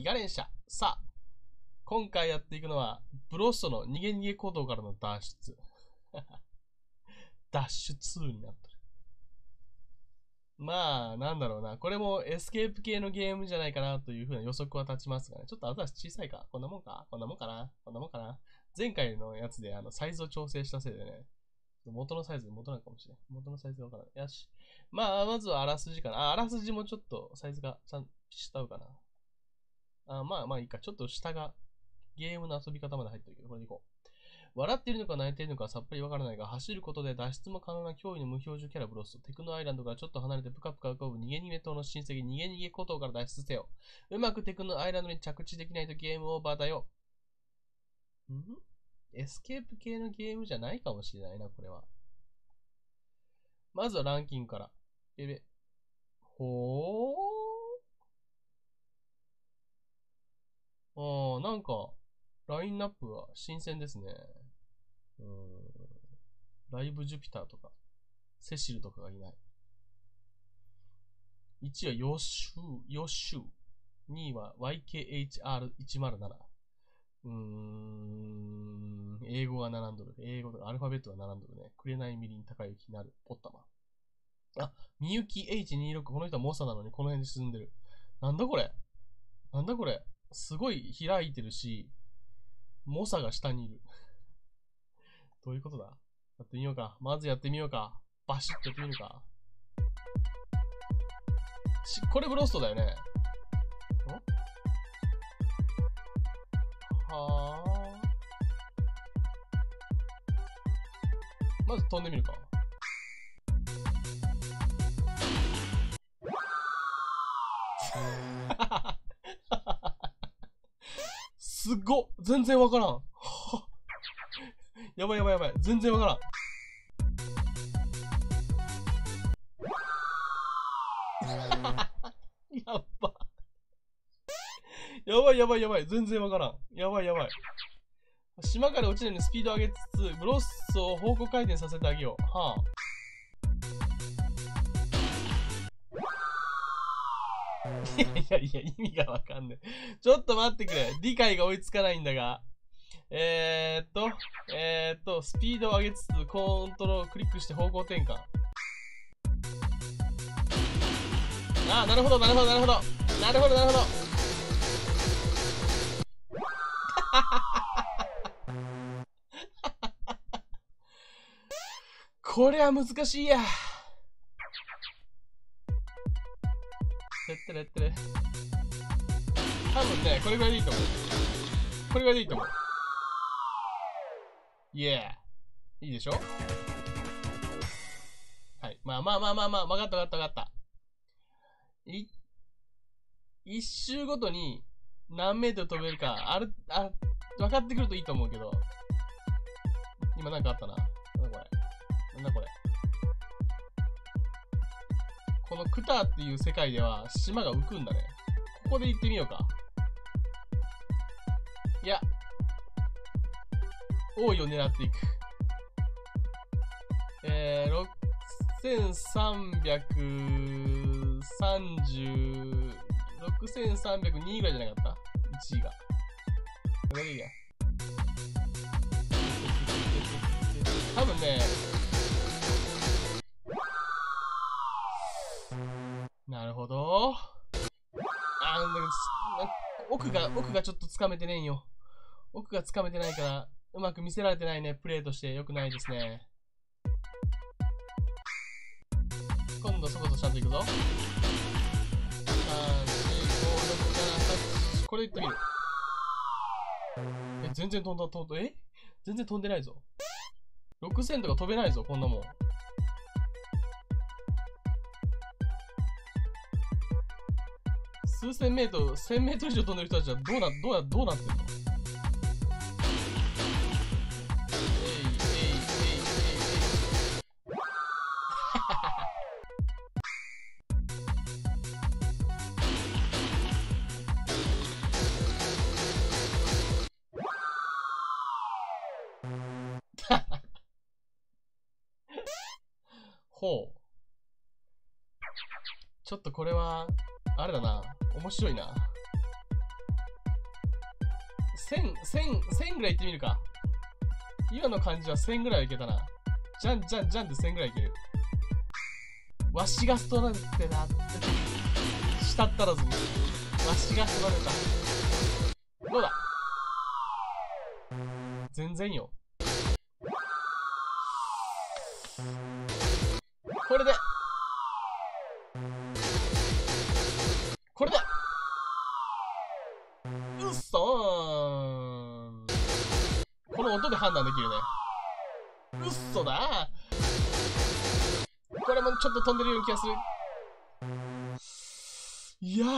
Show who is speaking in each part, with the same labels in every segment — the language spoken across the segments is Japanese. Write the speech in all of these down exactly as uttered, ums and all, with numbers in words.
Speaker 1: ガレン社。さあ、今回やっていくのは、ブロッソの逃げ逃げ行動からの脱出。脱出になってる。まあ、なんだろうな。これもエスケープ系のゲームじゃないかなというふうな予測は立ちますがね。ちょっと後足小さいか。こんなもんかこんなもんかなこんなもんかな前回のやつであのサイズを調整したせいでね。元のサイズ、元なのかもしれない。元のサイズがわからない。よし。まあ、まずはあらすじかな。あ、あらすじもちょっとサイズがちゃんと下うかな。あ、まあまあいいか。ちょっと下がゲームの遊び方まで入ってるけど、これでいこう。笑っているのか泣いているのかさっぱりわからないが、走ることで脱出も可能な驚異の無表情キャラブロス。テクノアイランドからちょっと離れてぷかぷか浮かぶ逃げ逃げ島の親戚、逃げ逃げ孤島から脱出せよ。うまくテクノアイランドに着地できないとゲームオーバーだよ。んエスケープ系のゲームじゃないかもしれないな、これは。まずはランキングから。えべ。ほー。あー、なんか、ラインナップは新鮮ですね。うーん。ライブジュピターとか、セシルとかがいない。いちいはヨシュ、ヨシュ。にいは ワイケーエイチアールいちまるなな。うーん、英語が並んどる。英語とかアルファベットが並んどるね。くれないみりん高雪なる。ポッタマン。あ、みゆき エイチにじゅうろく。この人はモサなのにこの辺で沈んでる。なんだこれなんだこれすごい開いてるし、モサが下にいる。どういうことだやってみようか。まずやってみようか。バシッとやってみるか。し、これブロストだよね。んはあ。まず飛んでみるか。すっご全然わからん。やばいやばいやばい。全然わからん。やっば。やばいやばいやばい。全然わからん。やばいやばい。島から落ちないようにスピードを上げつつ、ブロッソを方向回転させてあげよう。はあ。いやいやいや、意味がわかんない。ちょっと待ってくれ。理解が追いつかないんだが。えーっと、えーっと、スピードを上げつつ、コントロールクリックして方向転換。ああ、なるほど、なるほど、なるほど。なるほど、なるほど。これは難しいや。てってれってれ。多分ね、これぐらいでいいと思う。これぐらいでいいと思う。イエー。いいでしょ？はい。まあまあまあまあまあ、わかったわかったわかった。い、一周ごとに何メートル飛べるか、ある、あ、分かってくるといいと思うけど。今なんかあったな。なんだこれ。なんだこれ。このクターっていう世界では島が浮くんだね。ここで行ってみようか。いや。王位を狙っていく。えー、ろくせんさんびゃくさんじゅう、ろくせんさんびゃくにぐらいじゃなかった ?いち 位が。これでいいや。多分ね、なるほど。あー、奥が、奥がちょっとつかめてねえんよ。奥がつかめてないから、うまく見せられてないね。プレイとして良くないですね。今度そこそちゃんといくぞ。さん、よん、ご、ろく、なな、はち。これでいってみる。え、全然飛んだ、飛んだ、え全然飛んでないぞ。ろくせんとか飛べないぞ、こんなもん。数千メートル、せんメートル以上飛んでる人たちはどうな、どうな、どうなってんの？ほう。ちょっとこれは、あれだな。面白いな。 せん、せん、せんぐらいいってみるか。今の感じはせんぐらいはいけたな。じゃんじゃんじゃんってせんぐらいいける。わしがストラルってなって、したったらずに。わしがストラルか。どうだ？全然よ。これで。これで。うっそーん。この音で判断できるね。うっそだー。これもちょっと飛んでるような気がする。いや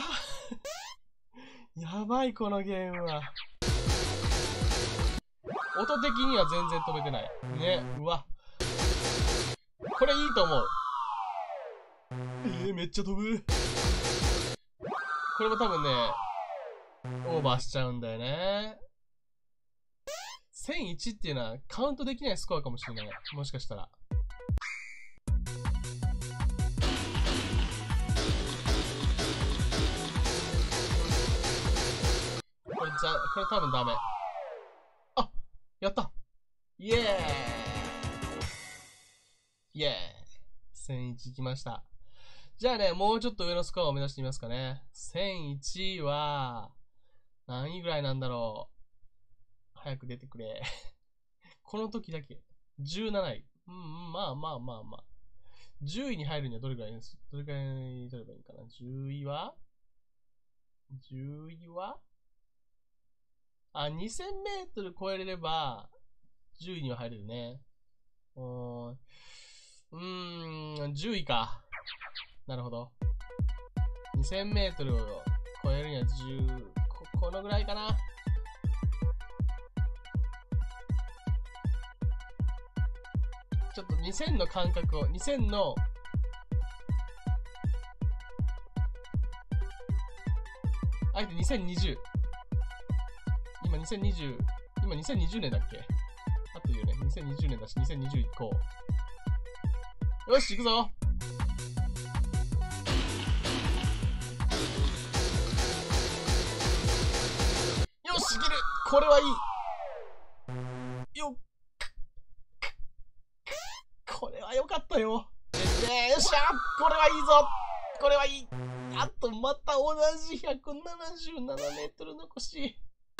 Speaker 1: ー。やばい、このゲームは。音的には全然飛べてない。ね、うわ。これいいと思う。えー、めっちゃ飛ぶ。これも多分ね、オーバーしちゃうんだよね。せんいちっていうのはカウントできないスコアかもしれない。もしかしたら。これじゃ、これ多分ダメ。あ、やった。イエーイイエーイ せんいち 来ました。じゃあね、もうちょっと上のスコアを目指してみますかね。せんいちは、何位ぐらいなんだろう。早く出てくれ。この時だけ。じゅうなない。うん、まあまあまあまあ。じゅういに入るにはどれくらいです。どれくらい取ればいいかな。じゅういは ?じゅう 位はあ、にせんメートル超えれれば、じゅういには入れるね。うーん、うーん、じゅういか。なるほど。にせんメートルを超えるにはじゅう、こ、このぐらいかな。ちょっとにせんの感覚を、にせんの、あえてにせんにじゅう。今にせんにじゅう、今にせんにじゅうねんだっけ？あってるよね。にせんにじゅうねんだし、にせんにじゅういこう。よし、行くぞ。よし、いける。これはいい。よっ。これは良かったよ。よっしゃ、これはいいぞ。これはいい。あとまた同じひゃくななじゅうななメートル残し。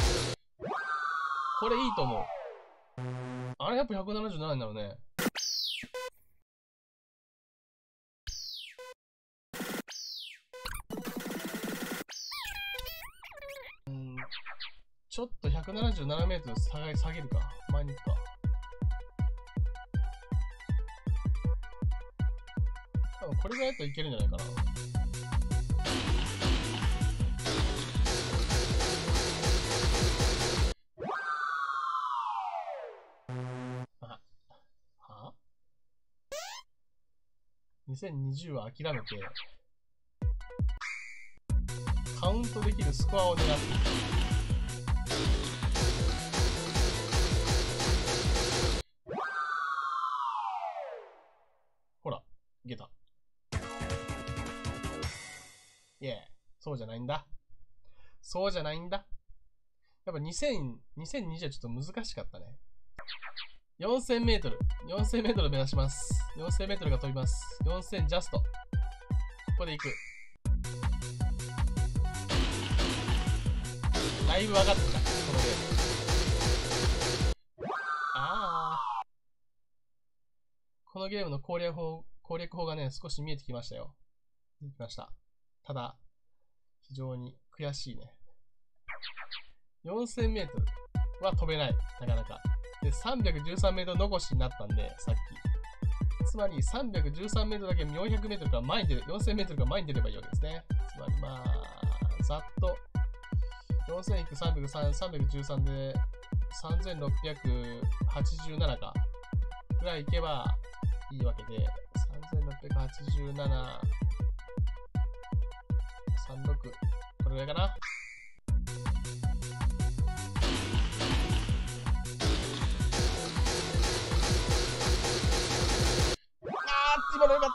Speaker 1: これいいと思う。あれやっぱひゃくななじゅうななんだろうね。うん。ちょっとひゃくななじゅうななメートル下げ、下げるか。前に行くか。多分これぐらいだといけるんじゃないかな。にせんにじゅうは諦めて、カウントできるスコアを狙っていく。ほら、いけた。いえ、そうじゃないんだ。そうじゃないんだ。やっぱにせん、にせんにじゅうはちょっと難しかったね。よんせんメートル。よんせんメートル目指します。よんせんメートルが飛びます。よんせんジャスト。ここで行く。だいぶ上がってきた。このゲーム。ああ。このゲームの攻略法、攻略法がね、少し見えてきましたよ。見えてきました。ただ、非常に悔しいね。よんせんメートルは飛べない。なかなか。で、さんびゃくじゅうさんメートル残しになったんで、さっき。つまり、さんびゃくじゅうさんメートルだけよんひゃくメートルから前に出る、よんせんメートルから前に出ればいいわけですね。つまり、まあ、ざっと、よんせん引くさんびゃくさん、さんびゃくじゅうさんで、さんぜんろっぴゃくはちじゅうななか。ぐらいいけばいいわけで、さんぜんろっぴゃくはちじゅうなな、さんじゅうろく、これぐらいかな。今のよかった。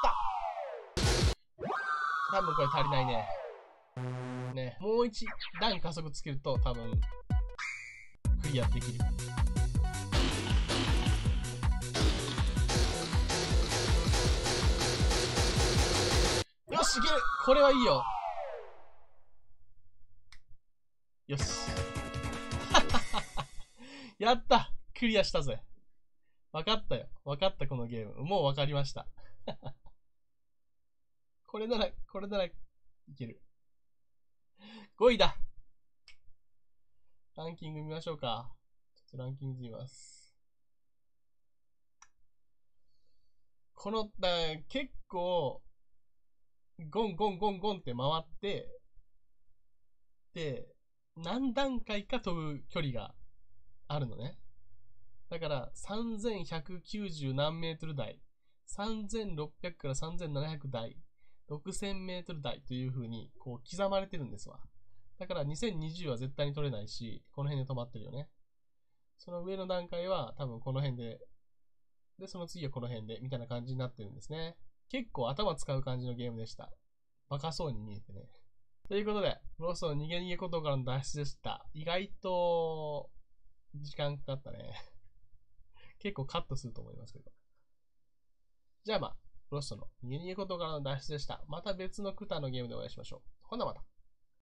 Speaker 1: 多分これ足りないね。ね。もう一段加速つけると多分クリアできる。よし、いける。これはいいよ。よし。やった。クリアしたぜ。わかったよ。わかった、このゲーム。もうわかりました。これなら、これならいける。ごいだ。ランキング見ましょうか。ちょっとランキング見ます。この、だ結構、ゴンゴンゴンゴンって回って、で、何段階か飛ぶ距離があるのね。だからさんぜんひゃくきゅうじゅう何メートル台、さんぜんろっぴゃくからさんぜんななひゃく台、ろくせんメートル台という風にこう刻まれてるんですわ。だからにせんにじゅうは絶対に取れないし、この辺で止まってるよね。その上の段階は多分この辺で、で、その次はこの辺で、みたいな感じになってるんですね。結構頭使う感じのゲームでした。バカそうに見えてね。ということで、ロスの逃げ逃げことからの脱出でした。意外と、時間かかったね。結構カットすると思いますけど。じゃあまあ、ロストの逃げ逃げことからの脱出でした。また別のクタのゲームでお会いしましょう。ほなまた。